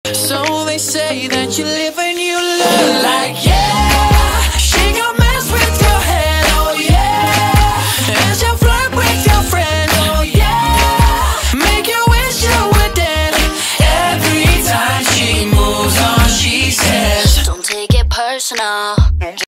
So they say that you live and you learn. Like, yeah, she gon' mess with your head, oh yeah. And she'll flirt with your friend, oh yeah. Make you wish you were dead. Every time she moves on, she says, don't take it personal.